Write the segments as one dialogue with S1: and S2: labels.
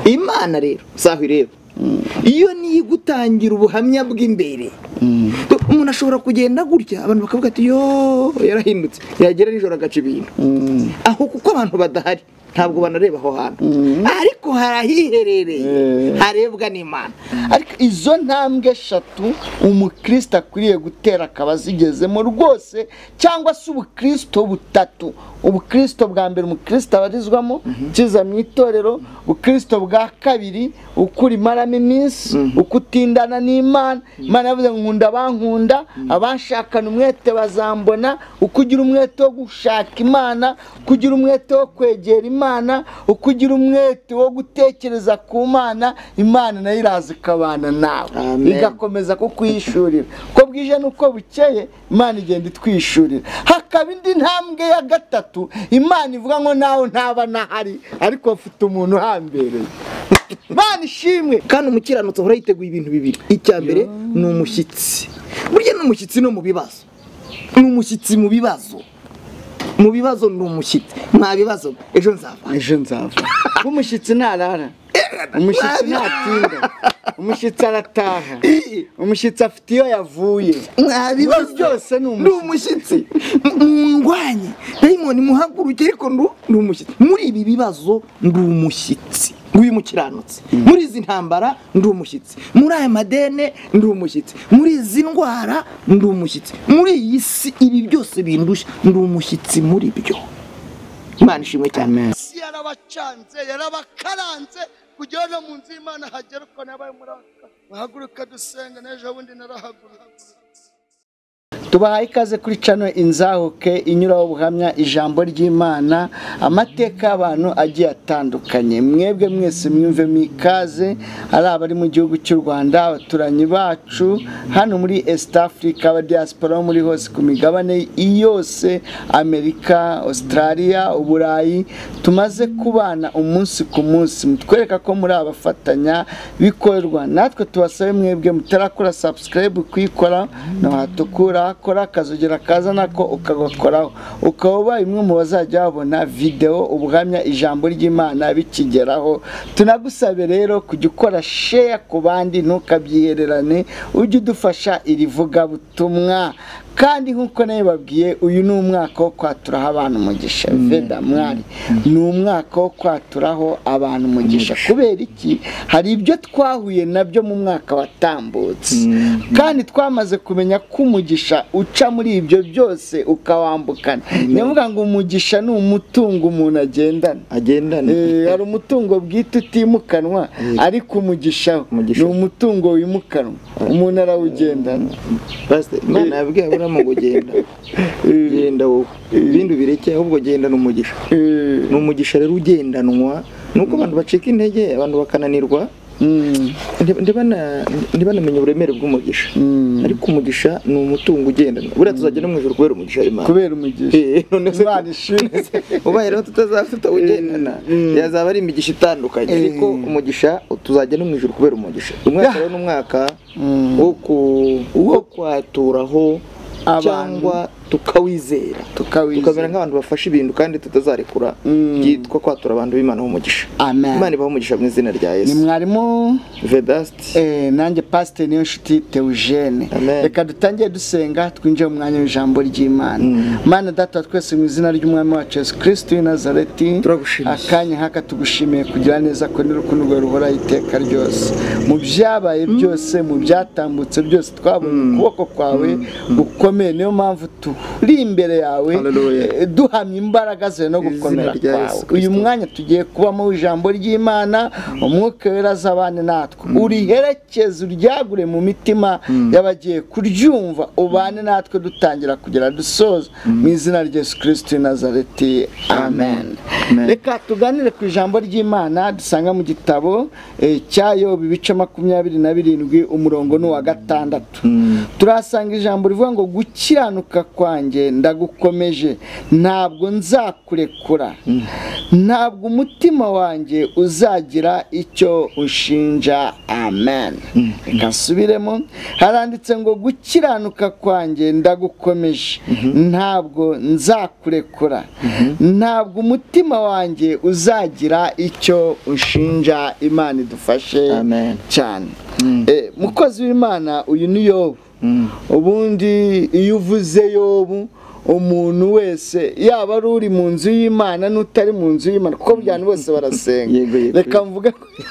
S1: Imana rero saho ireba iyo niyo gutangira ubuhamya bw'imbere umuntu ashobora kugenda gutya abantu bakavuga ati yo yarahindutse yagera nijoro agaca ibintu aho kuko abantu badahari ntabwo banareba aho hantu ariko harahiherereye harebwa n'Imana.
S2: Ariko izo ntambwe 3 umukristo akwiriye gutera akabazigezemo rwose, cyangwa se ubukristo butatu. Ubukristo bwa mbere umukristo abarizwamo kiza mu itorero, ubukristo bwa kabiri ukuri imaramo iminsi, ukutindana n'Imana. Imana yavuze nkunda bankunda, abashakana umwete bazambona, ukugira umwete wo gushaka Imana, kugira umwete wo kwegera Imana, ukugira umwete wo gutekereza ku Mana, Imana nayo iraza ikabana nawe igakomeza kukwishurira ko bwije nuko bukeye. Imana igenda itwishurira. Hakaba indi ntambwe ya 3 Imana ivuga ngo nawe ntaba nahari ariko afite umuntu hambereye. Imana ishimwe.
S1: Kandi umukiranutse ahora yiteguye ibintu bibiri. Icya mbere ni umushyitsi. Burya n'umushyitsi no mu bibazo. N'umushyitsi mu bibazo. Mu bibazo ni umushyitsi. Nta bibazo ejo nzava.
S2: Umushyitsi ntarara. Umushyitsi ntatinda. Umushyitsi arataha. Umushyitsi afite iyo yavuye.
S1: Nta bibazo
S2: byose ni
S1: umushyitsi. Ngwanye Diamond muhaguruke ariko ndi umushyitsi. Muri ibi bibazo ndi umushyitsi. Uyu mukiranutse muri izi ntambara ndi umushyitsi, muri aya madene ndi umushyitsi, muri izi ndwara ndi umushyitsi, muri iyi si ibi byose bindusha ndi umushyitsi muri byo. Imana ishimwe cyane.
S2: Yarabacanze yarabakaranze kugira no mu nzu y'Imana hagera uko nabaye muraka bahaguruka dusenga n'ejo bundi narahagurutse. Tubahaye ikaze kuri channel Inzahuke inyuraho ubuhamya ijambo ry'Imana, amateka y'abantu agiye atandukanye. Mwebwe mwese mwumve mikaze, ari abari mu gihugu cy'u Rwanda, abaturanyi bacu hano muri East Africa, aba diaspora muri hose ku migabane yose, Amerika, Australia, Uburayi, tumaze kubana umunsi ku munsi. Mutwereka ko muri abafatanya bikorwa. Natwe tubasabe mwebwe mutarakora subscribe kuyikora no hatukura kora akazogera kaza nako ukagakoraho ukaba imwe mu bazajya babona video ubuhamya ijambo ry'Imana bikigeraho. Tunagusabe rero kujya ukora share ku bandi ntukabyihererane, ujye udufasha irivuga butumwa. Kandi nkuko nayo babwiye uyu ni umwaka wo kwaturaho abantu umugisha. Veda mwari ni umwaka wo kwaturaho abantu umugisha. Kubera iki? Hari ibyo twahuye nabyo mu mwaka watambutse, kandi twamaze kumenya ko umugisha uca muri ibyo byose ukawambukana. Nivuga ngo umugisha ni umutungo umuntu agendana. Hari umutungo bwite utimukanwa, ariko umugisha ni umutungo wimukanwa umuntu arawugendana.
S1: Imana yabwiye mu genda wowe ibindi bireke ahubwo genda n'umugisha. N'umugisha rero ugendanwa nuko abantu bacika intege, abantu bakananirwa. Ndibanamenye uburemere bw'umugisha, ariko umugisha ni umutungo ugendanwa. Buriya tuzajya no mu ijuru kubera umugisha w'Imana.
S2: Kubera umugisha
S1: none se Imana ishimwe. Ubaye rero tutazafite ugendana yazaba ari imigisha itandukanye, ariko umugisha tuzajya no mu ijuru kubera umugisha. Umwaka rero n'umwaka wo kwaturaho cyangwa tukawizera, tukamera nk'abantu bafashe ibintu kandi tutazarekura, byitwa kwatura abantu b'Imana umugisha. Imana ibaho umugisha mu izina rya Yesu.
S2: Ni mwarimu
S1: Vedaste
S2: nanjye Pastor Niyonshuti Theogene. Reka dutangiye dusenga twinjiye mu mwanya w'ijambo ry'Imana. Mana data twese mu izina ry'umwami wacu Yesu Kristo w'i Nazareti, akanya haka tugushimiye kugira neza ko n'urukundo rwawe ruhora iteka ryose. Mu byabaye byose, mu byatambutse byose, twabonye ukuboko kwawe gukomeye. Niyo mpamvu uri imbere yawe duhamya imbaraga zawe no gukomera kwawe. Uyu mwanya tugiye kubamo w'ijambo ry'Imana, umwuka wera azabane natwe, uriherekeze uryagure mu mitima y'abagiye kuryumva, ubane natwe dutangira kugera dusoza mu izina rya Yesu Kristo w'i Nazareti, amen. Reka tuganire ku ijambo ry'Imana dusanga mu gitabo cya Yobu ibice 27 umurongo ni wa 6. Turasanga ijambo rivuga ngo gukiranuka kwa kwanjye ndagukomeje, ntabwo nzakurekura, ntabwo umutima wanjye uzagira icyo ushinja. Amen. Reka nsubiremo, haranditse ngo gukiranuka kwanjye ndagukomeje, ntabwo nzakurekura, ntabwo umutima wanjye uzagira icyo ushinja. Imana idufashe cyane. Mukozi w'Imana, uyu ni Yobu. Ubundi iyo uvuze Yobu, umuntu wese yaba ari uri mu nzu y'Imana n'utari mu nzu y'Imana, kuko byane bose barasenga. Reka mvuga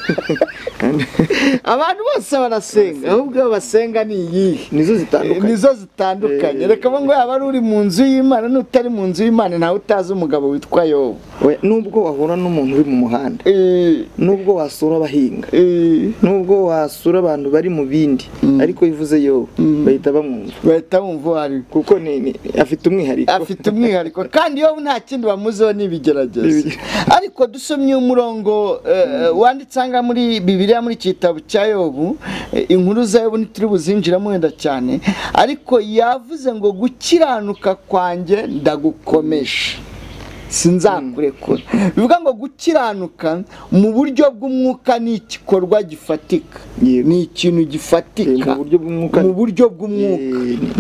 S2: abantu bose barasenga, ahubwo basenga ni iyihe? Nizo zitandukanye. Reka ngo yaba ari uri mu nzu y'Imana n'utari mu nzu y'Imana, ntawe utazi umugabo witwa Yobu.
S1: Nubwo wahura n'umuntu uri mu muhanda, nubwo wasura abahinga, nubwo wasura abantu bari mu bindi, ariko bivuze Yobu bahita bamwumva ari, kuko afite umwihariko kandi Yobu nta kindi bamuzeho n'ibigeragezo. Ariko dusomye umurongo wanditsanga muri Bibiliya muri kitabo cya Yobu, inkuru za Yobu ntituri buzinjiramo wenda cyane, ariko yavuze ngo gukiranuka kwanjye ndagukomeje, sinzakurekura. Bivuga ngo gukiranuka mu buryo bw'umwuka ni igikorwa gifatika, ni ikintu gifatika mu buryo bw'umwuka.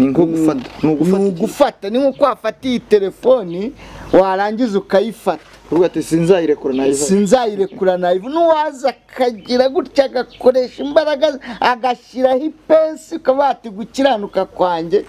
S1: Ni ugufata, ni nko wafata iyi telefoni warangiza ukayifata, uvuga ati
S2: sinzayirekura nayiva. N'uwaza akagira gutya agakoresha imbaraga agashyiraho ipensi, ukaba ati gukiranuka kwanjye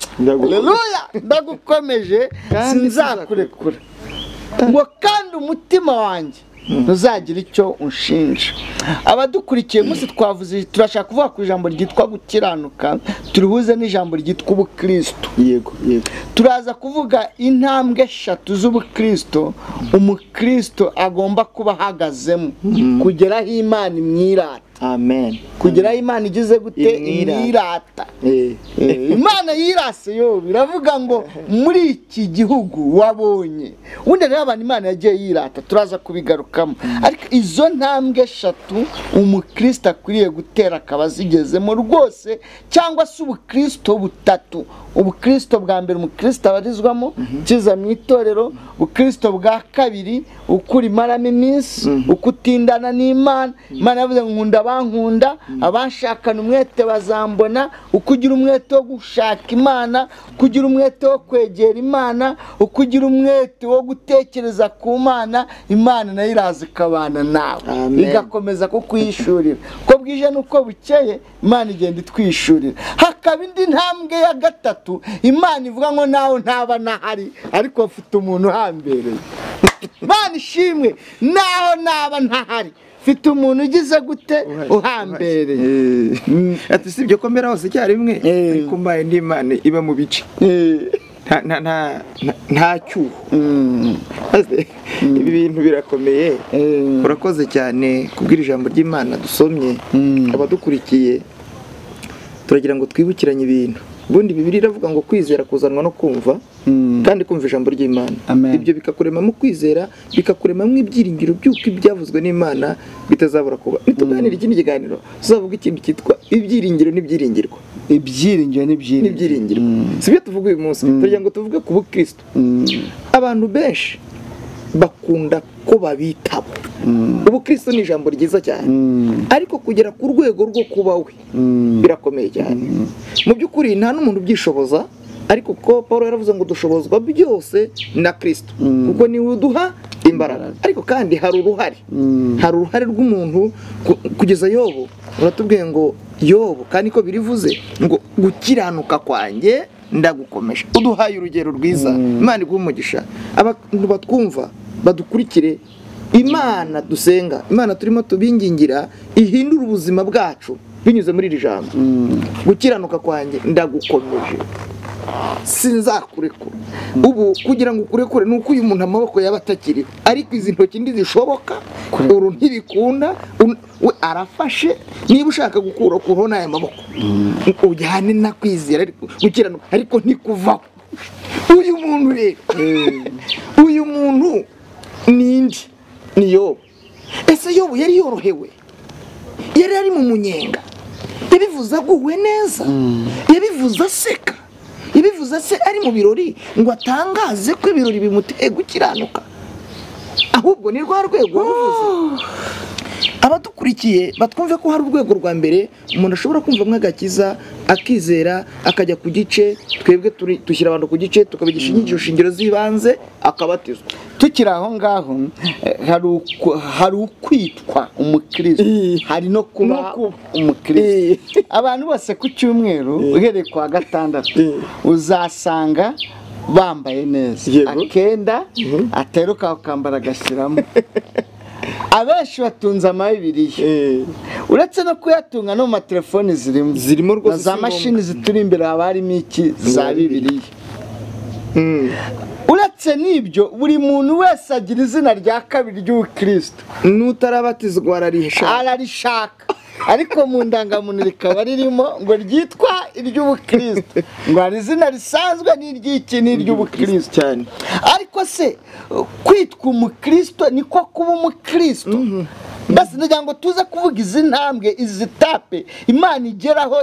S2: ndagukomeje, sinzakurekura, ngo kandi umutima wanjye ntuzagira icyo unshinja. Abadukurikiye munsi twavuze, turashaka kuvuga ku ijambo ryitwa gukiranuka, turihuze n'ijambo ryitwa ubukristo. Turaza kuvuga intambwe 3 z'ubukristo umukristo agomba kuba ahagazemo kugeraho Imana imwirata.
S1: Amen.
S2: Kugeraho Imana igize gute? Imwirata. Imana yirase Yobu, biravuga ngo muri iki gihugu wabonye. Ubundi rero abantu Imana yagiye yirata, turaza kubigarukamo. Ariko izo ntambwe 3 umukristo akwiriye gutera akaba zigezemo rwose, cyangwa se ubukristo 3. Ubukristo bwa mbere umukristo abarizwamo kiza mu itorero, ubukristo bwa kabiri ukuri maramo iminsi, ukutindana n'Imana. Imana yavuze ngo nkunda abankunda, abashakana umwete bazambona, ukugira umwete wo gushaka Imana, kugira umwete wo kwegera Imana, ukugira umwete wo gutekereza ku Mana, Imana nayo iraza ikabana nawe, igakomeza kukwishurira. Ko bwije nuko bukeye Imana igenda itwishurira. Hakaba indi ntambwe ya 3, Imana ivuga ngo nawe ntaba nahari, ariko afite umuntu uhambereye. Imana ishimwe, naho naba ntahari, fite umuntu ugize gute? Uhambereye.
S1: Ati sibyo komera hose cyarimwe, ariko mbaye n'Imana iba mu bice. Nta cyuho. Ibi bintu birakomeye. Urakoze cyane kubwira ijambo ry'Imana dusomye. Abadukurikiye turagira ngo twibukiranye ibintu. Ubundi Bibiliya iravuga ngo kwizera kuzanwa no kumva, kandi kumva ijambo ry'Imana. Ibyo bikakurema mu kwizera, bikakurema mu ibyiringiro by'uko ibyavuzwe n'Imana bitazabura kuba. Nituganira ikindi kiganiro tuzavuga ikintu cyitwa ibyiringiro n'ibyiringirwa. N'ibyiringirwa sibyo tuvuga uyu munsi. Turagira ngo tuvuge ku bukristo. Abantu benshi bakunda ko babitabo. Ubukristo ni ijambo ryiza cyane, ariko kugera ku rwego rwo kuba we birakomeye cyane. Mu by'ukuri nta n'umuntu byishoboza, ariko ko Paulo yaravuze ngo dushobozwa byose na Kristo, kuko niwe uduha imbaraga. Ariko kandi hari uruhare rw'umuntu. Kugeza Yobu uratubwiye ngo Yobu, kandi ko birivuze ngo gukiranuka kwanjye ndagukomeje. Uduhaye urugero rwiza. Imana iguhe umugisha. Abantu batwumva badukurikire, Imana dusenga, Imana turimo tubingingira ihindura ubuzima bwacu binyuze muri iri jambo. Gukiranuka kwanjye ndagukomeje, sinzakurekura. Ubu kugira ngo ukurekure nuko uyu muntu amaboko yaba atakiriho, ariko izi ntoki ndizishoboka, uru ntibikunda, we arafashe. Niba ushaka gukura kuroho n'aya maboko, ujyane na kwizera, ariko gukiranuka ariko ntikuvaho. Uyu muntu rero, uyu muntu nindi ni Yobu. Ese Yobu yari yorohewe? Yari ari mu munyenga? Yabivuze aguwe neza? Yabivuze aseka? ntibivuze se ari mu birori ngo atangaze ko ibirori bimuteye gukiranuka, ahubwo ni rwa rwego waruvuze. Abadukurikiye batwumve ko hari urwego rwa mbere umuntu ashobora kumvamo agakiza akizera akajya ku gice, twebwe dushyira abantu ku gice tukabigisha inyigisho shingiro z'ibanze akabatizwa.
S2: Tukiri aho ngaho hari ukwitwa umukristo, hari no kuba umukristo. Abantu bose ku cyumweru uhereye ku wa gatandatu uzasanga bambaye neza, akenda ateruka akambara agashyiramo. Abenshi batunze amabibiriya, uretse no kuyatunga no mu matelefoni zirimo rwose, za mashini zituri imbere haba harimo iki za Bibiliya. Uretse n'ibyo buri muntu wese agira izina rya kabiri ry'ubukristo,
S1: n'utarabatizwa
S2: ararishaka, ariko mu ndangamuntu rikaba ririmo ngo ryitwa iry'ubukristo, ngo hari izina risanzwe n'iry'iki n'iry'ubukristo cyane. Ariko se kwitwa umukristo niko kuba umukristo? Basi ndagira ngo tuze kuvuga izi ntambwe, izi tape Imana igeraho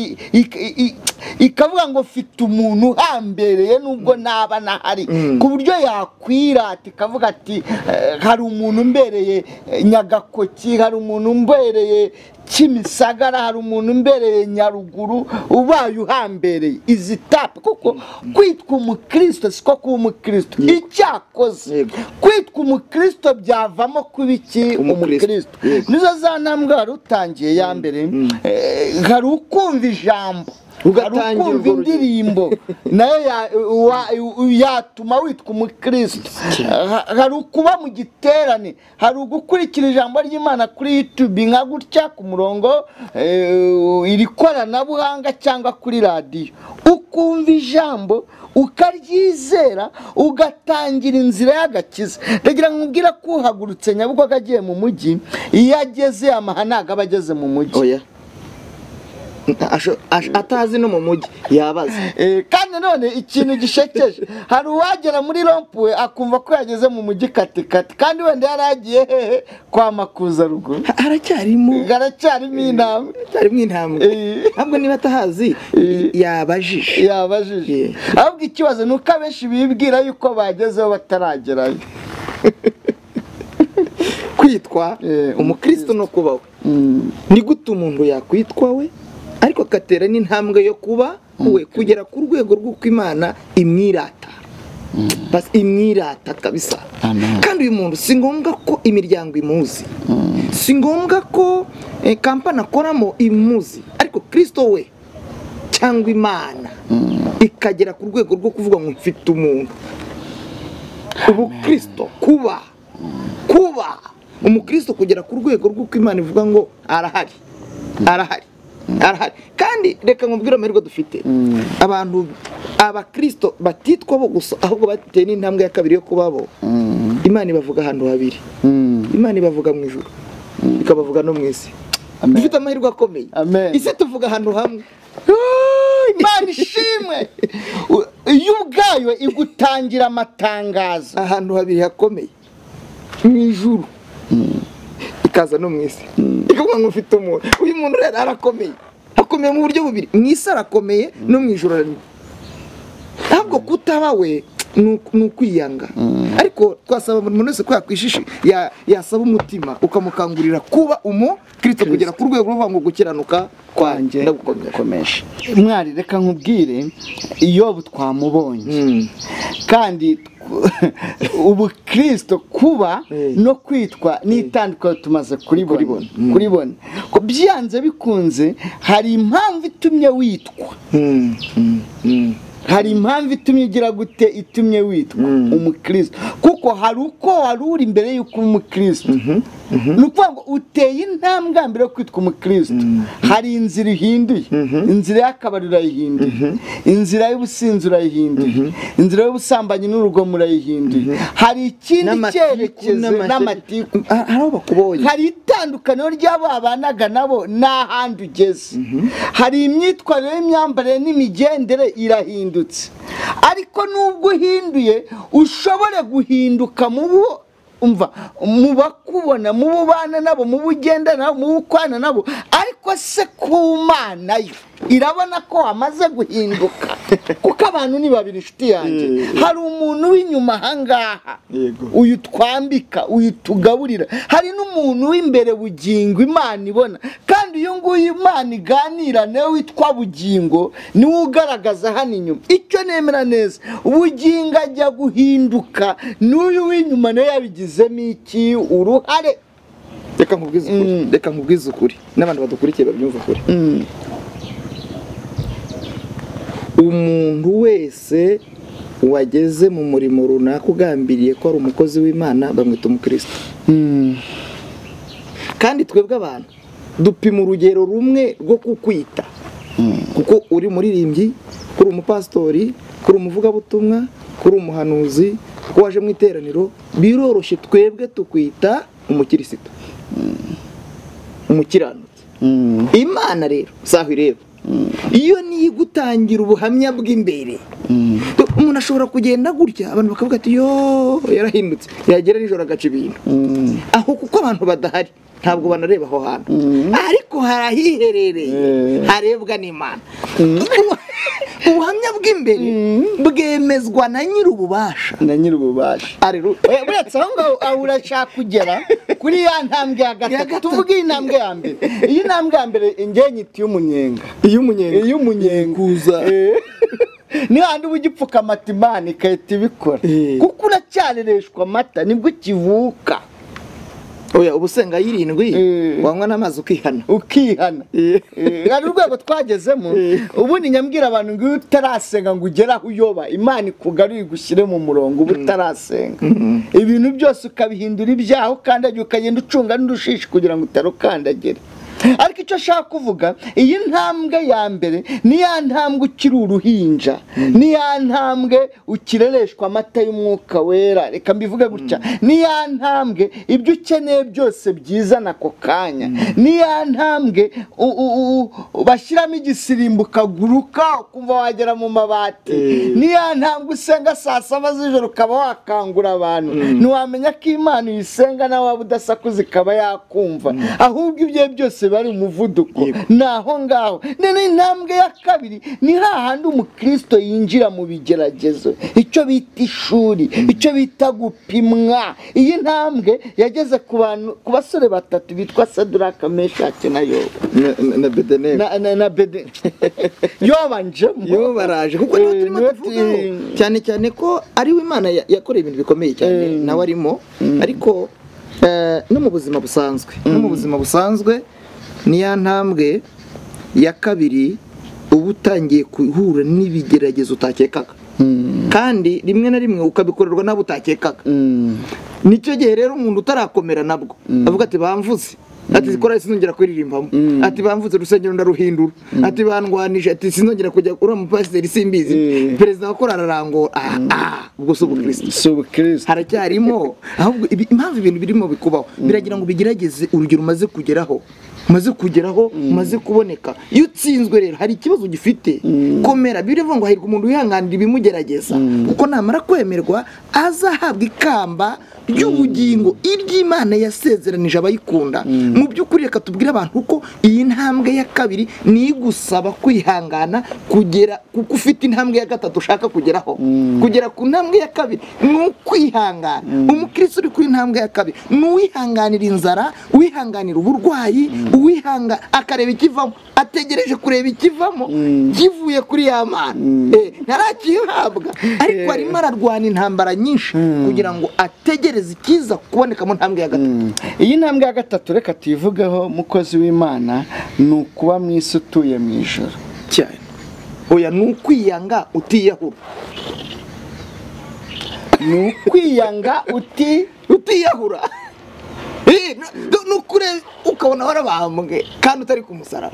S2: ikavuga ngo mfite umuntu uhambereye nubwo naba nahari, ku buryo yakwirata ikavuga ati hari umuntu umbereye Nyagakoki, hari umuntu umbereye Kimisagara, hari umuntu umbereye Nyaruguru, ubaye uhambereye. Izi tape kuko kwitwa umukristo siko kuba umukristo. Icyakoze kwitwa umukristo byavamo kuba iki umukristo. Nizo za ntambwe wari utangiye ya mbere, hari ukumva ijambo, ugatangira indirimbo nayo yatuma witwa umukristo. Hari ukuba mu giterane, hari ugukurikira ijambo ry'Imana kuri YouTube nka gutya ku murongo iri koranabuhanga cyangwa kuri radiyo, ukumva ijambo ukaryizera ugatangira inzira y'agakiza. Ndagira ngo nkubwire ko uhagurutse Nyabugogo agiye mu mujyi, iyo ageze amahanaga aba ageze mu mujyi,
S1: atazi no mu mujyi yabaza.
S2: Kandi none ikintu gishekeje, hari uwagera muri rompuwe akumva ko yageze mu mujyi katikati, kandi wenda yaragiye hehe kwa Makuza ruguru,
S1: haracyarimo intambwe. Ntabwo niba atahazi yabajije.
S2: Ahubwo ikibazo ni uko abenshi bibwira yuko bagezeho bataragerayo.
S1: Kwitwa umukristo no kubaho, ni gute umuntu yakwitwa we ariko akatera n'intambwe yo kuba we kugera ku rwego rw'uko Imana imwirata, basi imwirata kabisa. Kandi uyu muntu si ngombwa ko imiryango imuzi, si ngombwa ko kampani akoramo imuzi, ariko Kristo we cyangwa Imana ikagera ku rwego rwo kuvuga ngo mfite umuntu. Ubu Kristo kuba umukristo kugera ku rwego rw'uko Imana ivuga ngo arahari. Kandi reka nkubwire amahirwe dufite, abantu abakristo batitwa bo gusa, ahubwo bateye n'intambwe ya kabiri yo kuba bo. Imana ibavuga ahantu habiri, Imana ibavuga mu ijuru ikabavuga no mu isi. Dufite amahirwe akomeye. Isi tuvuga ahantu hamwe.
S2: Imana ishimwe, iyo ubwayo igutangira amatangazo
S1: ahantu habiri hakomeye, mu ijuru ikaza no mu isi, ikavuga ngo mfite umuntu. Uyu muntu rero arakomeye, akomeye mu buryo bubiri, mu isi arakomeye no mu ijuru ararimo. Ntabwo kutaba we ni ukwiyanga, ariko twasaba umuntu wese ko yakwishisha yasaba umutima ukamukangurira kuba umukristo kugera ku rwego ruvuga ngo gukiranuka kwanjye ndagukomeje.
S2: Mwari reka nkubwire, Yobu twamubonye, kandi ubukristo kuba no kwitwa n'itandukanye tumaze kuribona ko byanze bikunze hari impamvu itumye witwa, hari impamvu itumye ugira gute, itumye witwa umukristo. Kuko hari uko wari uri imbere y'uko umukristo, ni ukuvuga ngo uteye intambwe mbere yo kwitwa umukristo. Hari inzira ihinduye, inzira y'akabari urayihinduye, inzira y'ubusinzi urayihinduye, inzira y'ubusambanyi n'urugomo urayihinduye, hari ikindi cyerekezo n'amatiku, hari itandukaniro ry'abo babanaga nabo n'ahandi ugeze, hari imyitwarire y'imyambarire n'imigendere irahinduye. Ariko nubwo uhinduye ushobore guhinduka mu bakubona, mu bubana nabo, mu bugenda nabo, mu bukwana nabo, ariko se ku Mana yo irabona ko wamaze guhinduka. kuko abantu ni babiri inshuti yanjye. Hari umuntu w'inyuma ahangaha uyu twambika, uyu tugaburira, hari n'umuntu w'imbere bugingo Imana ibona, kandi uyu nguyu Imana iganira nawe witwa bugingo niwe ugaragaza hano inyuma. Icyo nemera neza, ubugingo ajya guhinduka n'uyu w'inyuma nawe yabigizemo iki uruhare.
S1: Reka nkubwize ukuri n'abantu badukurikiye babyumva ukuri. Umuntu wese wageze mu murimo runaka ugambiriye ko ari umukozi w'Imana bamwita umukristo. Kandi twebwe abantu dupima urugero rumwe rwo kukwita, kuko uri muririmbyi, kuri umupastori, kuri umuvugabutumwa, kuri umuhanuzi, ko waje mu iteraniro, biroroshye twebwe tukwita umukristo, umukiranutsi. Imana rero saho ireba, iyo niyo gutangira ubuhamya bw'imbere. Umuntu ashobora kugenda gutya abantu bakavuga ati yo yarahindutse, yagera nijoro agaca ibintu aho, kuko abantu badahari ntabwo banareba aho hantu, ariko harahiherereye harebwa n'Imana. Ubuhamya bw'imbere bwemezwa na nyir'ububasha, uretse aho ngaho urashaka kugera kuri ya ntambwe ya gatatu. Tuvuge iyi ntambwe ya mbere, iyi ntambwe ya mbere ingeye nyiti y'umunyenga, kuza ni handi ugipfuka amata Imana ikahita ibikora, kuko uracyarereshwa amata nibwo kivuka. Oya ubusenga y'irindwi wanywa n'amazi ukihana.
S2: Hari urwego twagezemo, ubundi nyambwira abantu ngo utarasenga ngo ugere aho uyoba, Imana ikugarure igushyire mu murongo uba utarasenga. Ibintu byose ukabihindura ibyaho, ukandagira ukagenda ucunga n'urushishi kugira ngo utarukandagire. Ariko icyo ashaka kuvuga, iyi ntambwe ya mbere ni ya ntambwe ukiri uruhinja, ni ya ntambwe ukirereshwa amata y'umwuka wera, reka mbivuge gutya, ni ya ntambwe ibyo ukeneye byose byizana ako kanya, ni ya ntambwe bashyiramo igisirimbo ukaguruka ukumva wagera mu mabati, ni ya ntambwe usenga saa 7 z'ijoro ukaba wakangura abantu, ntiwamenya ko Imana uyisenga nawe waba udasakuza ikaba yakumva, ahubwo ibyo byose bari umuvuduko. Naho ngaho nene intambwe ya kabiri ni hahandi umukristo yinjira mu bigeragezo, icyo bita ishuri, icyo bita gupimwa. Iyi ntambwe yageze ku bantu, ku basore batatu bitwa Sadraka, Meshaki na Abednego. Yo baraje kuko niwe turimo tuvugaho cyane cyane ko ari we Imana yakoreye ibintu bikomeye cyane, nawe arimo. Ariko no mu buzima busanzwe ni ya ntambwe ya kabiri uba utangiye guhura n'ibigeragezo utakekaga, kandi rimwe na rimwe ukabikorerwa nabo utakekaga. Nicyo gihe rero umuntu utarakomera nabwo avuga ati bamvuze, ati zikora sinongera kwiririmbamo, ati bamvuze urusengero ndaruhindura, ati bandwanije, ati sinongera kujya uri umupasiteri simbizi, perezida wakora ararango. Ubwo si ubukristo haracyarimo. Ahubwo impamvu ibintu birimo bikubaho biragira ngo bigerageze urugero umaze kugeraho, umaze kuboneka. Iyo utsinzwe rero hari ikibazo gifite, komera. Birivuga ngo hahirwa umuntu wihanganira ibimugerageza, kuko namara kwemerwa azahabwa ikamba ry'ubugingo iry'Imana yasezeranije abayikunda. Mu by'ukuri reka tubwire abantu ko iyi ntambwe ya kabiri ni igusaba kwihangana kugera, kuko ufite intambwe ya gatatu ushaka kugeraho. Kugera ku ntambwe ya kabiri ni ukwihangana. Umukristo uri kuri ntambwe ya kabiri ni uwihanganira inzara, uwihanganira uburwayi, uwihanga akareba ikivamo, ategereje kureba ikivamo kivuye kuri ya Mana. Ntarakihabwa, ariko arimo ararwana intambara nyinshi kugira ngo ategereze ikiza kuboneka mu ntambwe ya gatatu. Iyi ntambwe ya gatatu reka tuyivugeho, mukozi w'Imana, ni ukuba mu isi utuye mu ijoro
S1: cyane. Oya ni ukwiyanga utiyahura,
S2: ni ukwiyanga
S1: utiyahura. Nukure ukabona warabambwe kandi utari ku musaraba.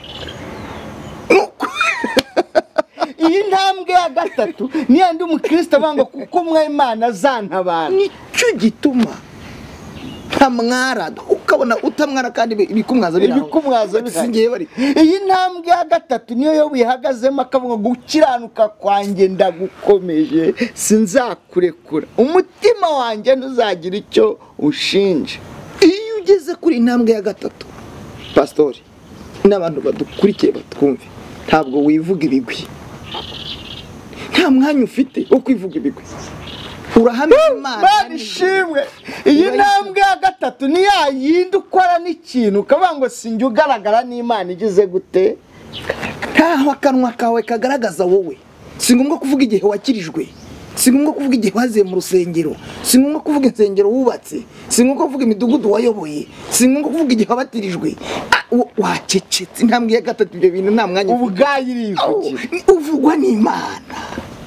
S2: Iyi ntambwe ya gatatu ni yandi umukristo banga kuko mw'Imana zantabara.
S1: Nicyo gituma ntamwara, ukabona utamwara kandi ibikumwaza
S2: bisingiye bari. Iyi ntambwe ya gatatu niyo yo wihagazemo akavuga gukiranuka kwanjye ndagukomeje, sinzakurekura, umutima wanjye ntuzagira icyo ushinje.
S1: Iyo ugeze kuri intambwe ya gatatu, pastori n'abantu badukurikiye batwumve, ntabwo wivuga ibigwi. nta mwanya ufite wo kwivuga ibigwi. Urahamya Imana
S2: ishimwe. Iyi ntambwe ya gatatu ni ya yindi ukora n'ikintu ukavuga ngo sinjye ugaragara n'Imana igize gute.
S1: Ntaho akanwa kawe kagaragaza wowe. Si ngombwa kuvuga igihe wakirijwe, si ngombwa kuvuga igihe waziye mu rusengero, si ngombwa kuvuga insengero wubatse, si ngombwa kuvuga imidugudu wayoboye, si ngombwa kuvuga igihe wabatirijwe. Wacecetse. Intambwe ya gatatu ibyo bintu nta mwanya
S2: ufite. Ubwayirivugira
S1: uvugwa n'Imana.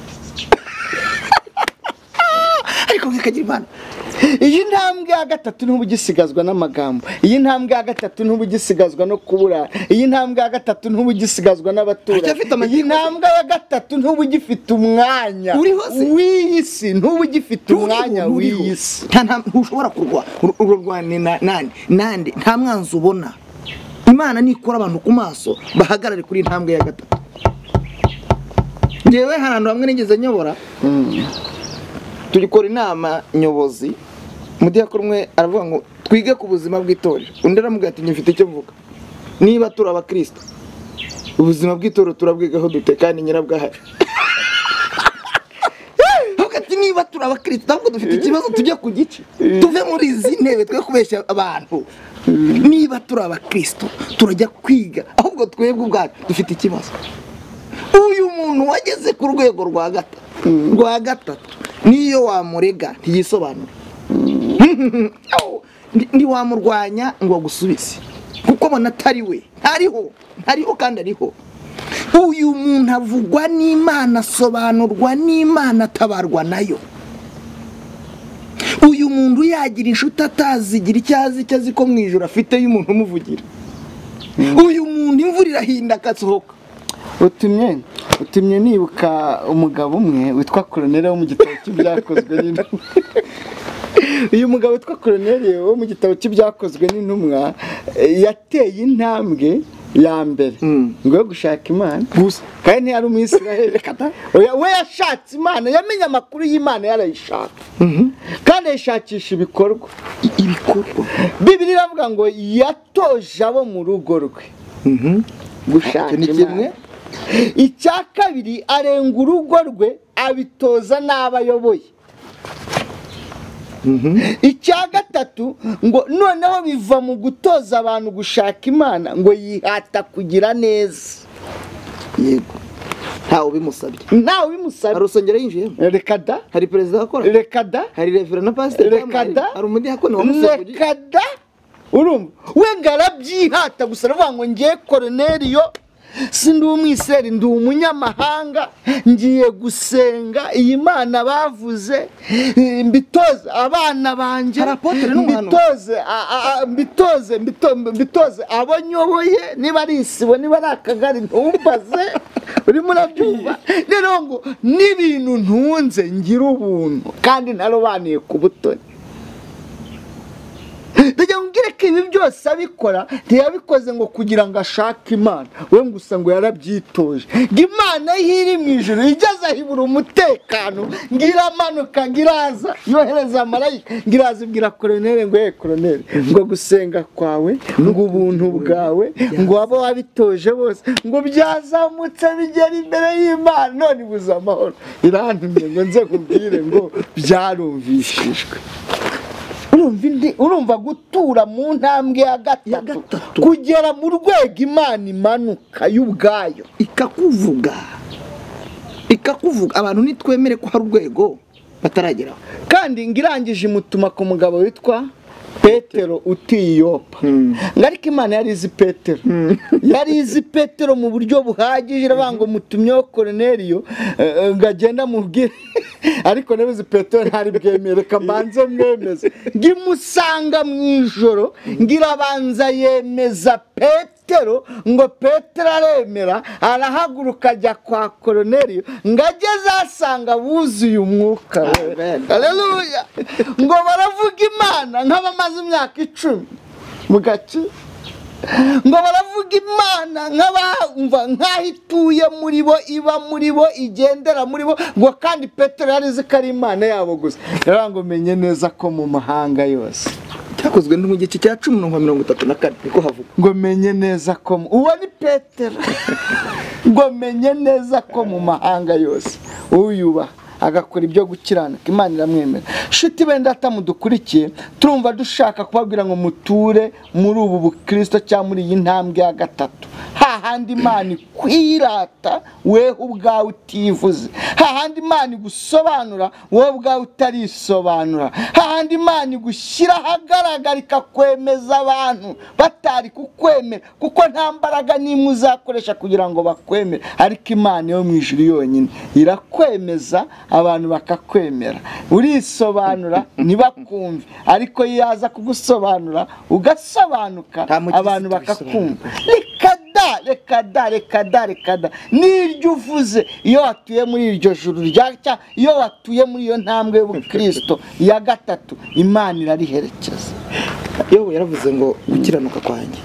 S1: Ariko ngakagira Imana.
S2: Iyi ntambwe ya gatatu ntubugisigazwa n'amagambo. Iyi ntambwe ya gatatu ntubugisigazwa no kubura. Iyi ntambwe ya gatatu ntubugisigazwa n'abatura. Iyi ntambwe ya gatatu ntubugifite umwanya w'isi, ntubugifite umwanya w'isi.
S1: Nta ushobora kurwana nande nta mwanzi ubona. Imana nikora abantu ku maso bahagarare kuri intambwe ya gatatu. Ngewe hantu hamwe nigeze nyobora. Tugikora inama nyobozi. Mudiyakuru umwe aravuga ngo twige ku buzima bw'itorero. Undi aramubwira ati nyifite icyo mvuga. Niba turi abakristo, ubuzima bw'itorero turabwigaho dute kandi nyirabwahari. Ati niba turi abakristo ntabwo dufite ikibazo tujye ku gice. Tuve muri izi ntebe twe kubeshya abantu. Niba turi abakristo turajya kwiga ahubwo twebwe ubwacu dufite ikibazo. Uyu muntu wageze ku rwego rwa gatatu niyo wamurega ntiyisobanura. Ndi wamurwanya ngo agusubize kuko bona atari we. Hariho kandi ariho. Uyu muntu avugwa n'Imana, asobanurwa n'Imana, atabarwa nayo. Uyu muntu yagira inshuti atazigira icyazi ko mu ijuru afite y'umuntu umuvugira. Uyu muntu imvura irahinda akasohoka.
S2: Utumye nibuka umugabo umwe witwa Koloneli wo mu gitabo cy'ibyakozwe n'intumwa. Uyu mugabo witwa Koloneli wo mu gitabo cy'ibyakozwe n'intumwa yateye intambwe ya mbere ngo yo gushaka Imana gusa, kandi ntiyari umwisiraheli. We yashatse Imana, yamenye amakuru y'Imana yarayishaka, kandi ayishakisha ibikorwa. Bibiliya iravuga ngo yatoje abo mu rugo rwe gushaka Imana. Icya kabiri arenga urugo rwe abitoza n'abayoboye. Icya gatatu ngo noneho biva mu gutoza abantu gushaka Imana ngo yihata kugira neza.
S1: Yego. Ntawe ubimusabye.
S2: Hari
S1: urusengero yinjiyemo.
S2: Reka da.
S1: Hari perezida akora.
S2: Reka da.
S1: Hari reverend na pastor.
S2: Reka da.
S1: Hari umudiyakoni wamusabye.
S2: Reka da. Urumva we ngarabyihata gusa aravuga ngo ngiye Koloneliyo sindi umwiseri, ndi umunyamahanga, ngiye gusenga iyi Mana bavuze, mbitoze abana banje, mbitoze abo nyoboye, niba ari isibo niba ari akagari ntumbaze. Urimo urabyumva rero ngo n'ibintu ntunze ngira ubuntu kandi narobaniye ku butoni. Ndagira ngire ko ibi byose abikora ntiyabikoze ngo kugira ngo ashake Imana, we gusa ngo yarabyitoje. Imana iri mu ijuru igeze ahibura umutekano, ngiramanuka ngiraza yohereza marayika, ngiraza ibwira Koloneli ngo Koloneli ngo gusenga kwawe ngo ubuntu bwawe ngo abo wabitoje bose ngo byazamutse bigera imbere y'Imana, none buza amahoro. Irantumye ngo nze kubwire ngo byarumvishijwe. Urumva gutura mu ntambwe ya gatatu kugera mu rwego Imana imanuka y'ubwayo
S1: ikakuvuga. Abantu nitwemere ko hari urwego batarageraho.
S2: Kandi ngirangije imutuma ku mugabo witwa Petero utiyopa. Ngariko Imana yari izi Petero. Yari izi Petero mu buryo buhagije, iravuga mutumyeho Koloneliyo ngagenda mubwire. Ariko nebuze Petero ntari bwemere kamanze mwemeze. Ngimusanga mu ijoro ngirabanza yemeza Petero ngo Petero aremera, arahaguruka ajya kwa Koloneliyo ngageze asanga buzuye umwuka we. Haleluya. Ngo baravuga Imana nk'abamaze imyaka 10 mu gace, ngo baravuga Imana nk'abumva nk'ahituye muri bo, iba muri bo, igendera muri bo. Ngo kandi Petero yarize ko ari Imana yabo gusa. Ngo menye neza ko mu mahanga yose
S1: cyakozwe mu gice cya 10:34 niko havuga
S2: ngo menye neza ko uwo ni Petero. Ngo menye neza ko mu mahanga yose uyubaha agakora ibyo gukiranuka Imana iramwemera. Shiti benda atamudukurikiye turumva dushaka kubabwira ngo muture muri ubu bukristo cyangwa muri iyi ntambwe ya gatatu. Hahandi Imana kwirata wewe ubwawe utivuze, hahandi Imana gusobanura wowe ubwawe utarisobanura, hahandi Imana gushyira ahagaragara ikakwemeza abantu batari kukwemera, kuko nta mbaraga n'imwe uzakoresha kugira ngo bakwemere, ariko Imana yo mu ijuru yonyine irakwemeza abantu bakakwemera. Urisobanura ntibakumve, ariko yaza kugusobanura ugasobanuka abantu bakakumva. Reka da n'iryo uvuze iyo watuye muri iryo juru ryacya, iyo watuye muri iyo ntambwe y'ubukristo ya gatatu, Imana irariherekeza.
S1: Yobu yaravuze ngo gukiranuka kwanjye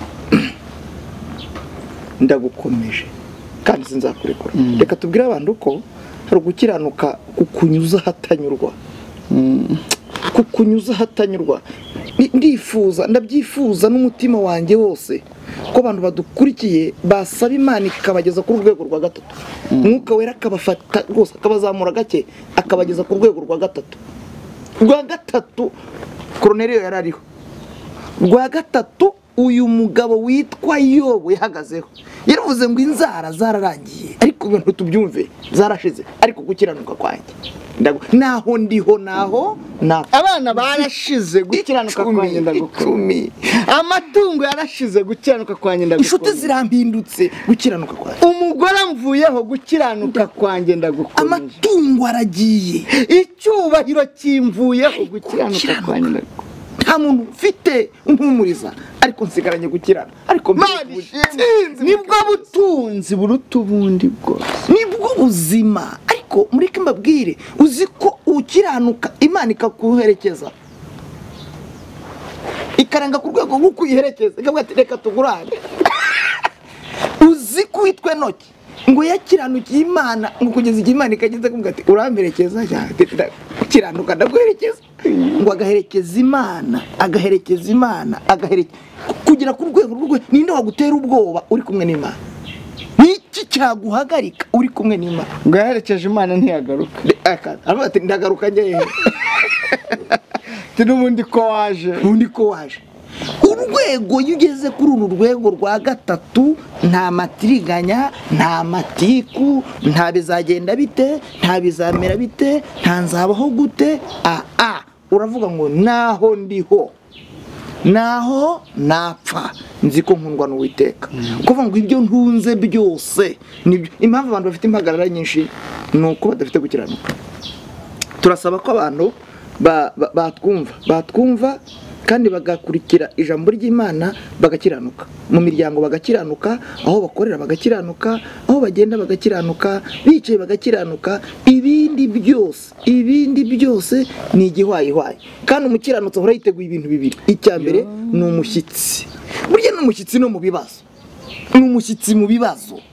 S1: ndagukomeje kandi sinzakurekura. Reka tubwire abantu ko hari gukiranuka kukunyuza hatanyurwa, kukunyuza hatanyurwa. Ndabyifuza n'umutima wanjye wose ko abantu badukurikiye basaba Imana ikabageza ku rwego rwa gatatu. Mwuka wera akabafata rwose akabazamura gake akabageza ku rwego rwa gatatu. Rwa gatatu Korneliyo yarariho. Rwa gatatu uyu mugabo witwa Yobu yahagazeho. Yaravuze ngo inzara zararangiye, ariko ibintu tubyumve zarashize, ariko gukiranuka kwanjye naho ndiho naho
S2: abana barashize gukiranuka kwanjye ndagukunda, amatungo yarashize gukiranuka kwanjye ndagukunda,
S1: inshuti zirambindutse gukiranuka kwanjye,
S2: umugore mvuyeho gukiranuka kwanjye ndagukunda,
S1: amatungo aragiye,
S2: icyubahiro kimvuyeho gukiranuka kwanjye ndagukunda.
S1: Nta muntu ufite umpumuriza, ariko nsigaranye gukirana, ariko
S2: nibwo butunzi buruta ubundi bwose,
S1: nibwo buzima. Ariko mureke mbabwire, uzi ko ukiranuka Imana ikakuherekeza, ikaranga ku rwego rwo kuyiherekeza, ikavuga ati reka tugurane. Uzi ko witwe Enoki ngo yakiranukiye Imana, ngo kugeza igihe Imana ikageze kuvuga ati uramperekeza cyane, ukiranuka ndaguherekeza. Ngo agaherekeza Imana kugera ku rwego rwo, ninde wagutera ubwoba uri kumwe n'Imana? Niki cyaguhagarika uri kumwe n'Imana?
S2: Ngo yaherekeje Imana ntiyagaruka,
S1: aravuga ati ndagaruka njye
S2: n'ubundi ko waje.
S1: Urwego iyo ugeze kuri uru rwego rwa gatatu, nta matiriganya, nta matiku, nta bizagenda bite, nta bizamera bite, nta nzabaho gute. Uravuga ngo naho ndiho, naho napfa, nzi ko nkundwa n'Uwiteka. Kuvuga ngo ibyo ntunze byose nibyo. Impamvu abantu bafite impagarara nyinshi ni uko badafite gukiranuka. Turasaba ko abantu batwumva kandi bagakurikira ijambo ry'Imana bagakiranuka, mu miryango bagakiranuka, aho bakorera bagakiranuka, aho bagenda bagakiranuka, bicaye bagakiranuka. Ibindi byose ni igihwayihwayi. Kandi umukiranutsi ahora yiteguye ibintu bibiri. Icya mbere ni umushyitsi. Burya n'umushyitsi no mu bibazo, n'umushyitsi mu bibazo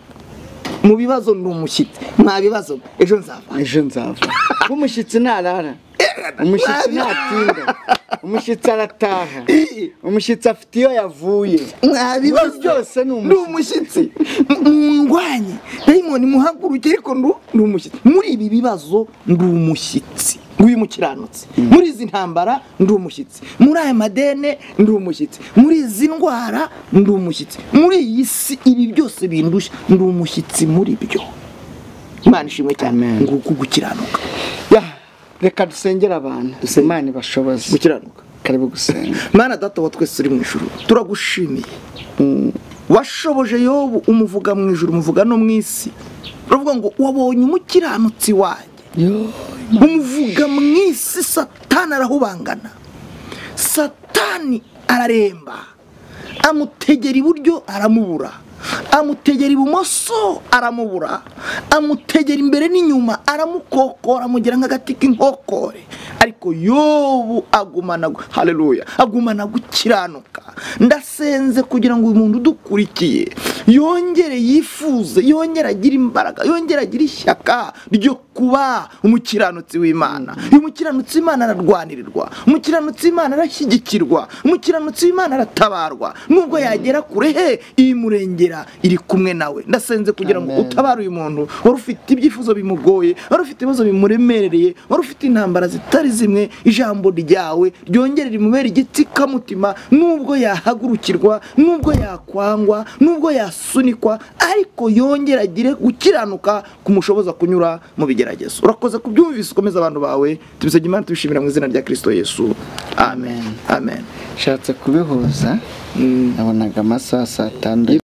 S1: ni umushyitsi. Mwa bibazo ejo nzava.
S2: Umushyitsi ntarara, umushyitsi ntatinda, umushyitsi arataha, umushyitsi afite iyo yavuye.
S1: Mwabibazo byose ni umushyitsi. Ndwanye dayimoni muhaguruke, ariko ndi umushyitsi. Muri ibi bibazo ndi umushyitsi w'imukiranutsi, muri izi ntambara ndi umushyitsi, muri aya madene ndi umushyitsi, muri izi ndwara ndi umushyitsi, muri iyi si ibi byose bindushya ndi umushyitsi muri byo. Imana ishimwe cyane ngo gukiranuka.
S2: Reka dusengera abantu, Imana ibashoboze
S1: gukiranuka.
S2: Karibu gusenga.
S1: Mana Data wa twese uri mu ijuru, turagushimiye. Washoboje Yobu umuvuga mu ijuru, umuvuga no mu isi. Uravuga ngo wabonye umukiranutsi wanjye, umuvuga mu isi Satani arahubangana, Satani araremba, amutegera iburyo aramubura, amutegera ibumoso aramubura, amutegera imbere n'inyuma aramukokora, amugira nk'agati k'inkokore. Ariko Yobu agumana, haleluya, agumana gukiranuka. Ndasenze kugira ngo uyu muntu udukurikiye yongere yifuze, yongere agire imbaraga, yongere agire ishyaka ryo kuba umukiranutsi w'Imana. Uyu mukiranutsi w'Imana ararwanirirwa, umukiranutsi w'Imana arashyigikirwa, umukiranutsi w'Imana aratabarwa. Nubwo yagera kure he imurengera iri kumwe nawe. Ndasenze kugira ngo utabare uyu muntu wari ufite ibyifuzo bimugoye, wari ufite ibibazo bimuremereye, wari ufite intambara zitari zimwe. Ijambo ryawe ryongere rimubere igitsikamutima, nubwo yahagurukirwa, nubwo yakwangwa, nubwo yasunikwa, ariko yongera agire gukiranuka kumushoboza kunyura mu bigeragezo. Urakoze kubyumvise, ukomeza abantu bawe, tubisabye Imana tubishimira mu izina rya Kristo Yesu, amen. Amen.
S2: Shatse kubihuza nabonaga amasaha 6.